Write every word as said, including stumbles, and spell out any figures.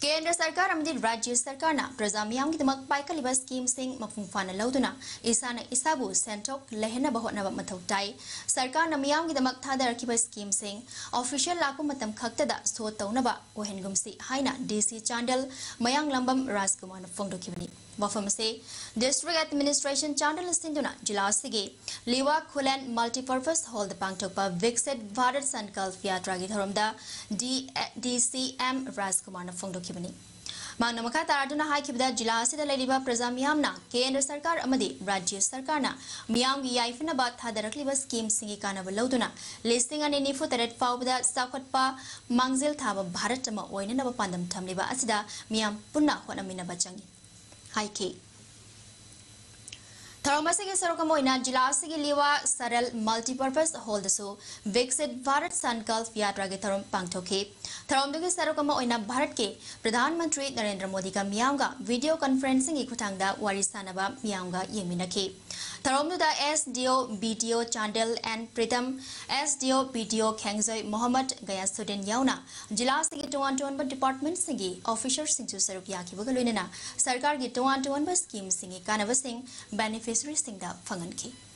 केंद्र सरकार अमदी राज्य सरकार ना प्रजा मियाम की दमक पाइकलिबा स्कीम सिंग मफुंग फाना लौदुना इसाना इसाबु सेंटोक लहना बहोटना मथौ ताई सरकार ना मियाम की दमक थादरखिबा स्कीम सिंग ऑफिशियल लाकु मतम खक्तदा सो तौनबा ओहेनगुमसी हाइना डीसी चांडल मयांग लंबम राजकुमार फोंदोखिबनी वफम से डिस्ट्रिक्ट एडमिनिस्ट्रेशन चांडल सिंधुना जिला सिगे लिवा खुलन मल्टीपर्पज हॉल द पांगथोकपा विकसित भारत संकल्प यात्रा की धरमदा डी डीसीएम राजकुमार फोंदोखिबनी मांगना मखा तारादुना हाइखिबदा जिला असिदा लेलिबा प्रजा मियामना केंद्र सरकार अमदी राज्य सरकारना मियाम की याइफनबा थादरखलिबा स्कीम सिंगी कानबा लौदुना लिस्टिंग अने निफु तरत फाउबदा साखतपा मांगजिल थाबा भारत अमा ओइननबा पांदम थमलिबा असिदा मियाम पुन्ना होनमिनबा चंगी हाइके थरमसे के सरोकमोइना जिला से लिवा सरल मल्टीपर्पज हॉल दसो विकसित भारत संकल्प यात्रा के थरम पांगथोके थरमदुगी सरोकमोइना भारत के प्रधानमंत्री नरेंद्र मोदी का मियांगा वीडियो कॉन्फ्रेंसिंग की खुटांगदा वारी सानबा मियांगा येमिनके थरमदुदा SDO BDO Chandel and Pritam SDO BDO Khengjoy Mohammad Gayasuddin याउना जिला से टोन टोन डिपार्टमेंट सिंगी ऑफिसर सिंचु सरुक याखिबगा लोइनना सरकार की टोन टोन स्कीम सिंगी कानबा सिंग बेनिफिशियरी सिंगदा फंगनखी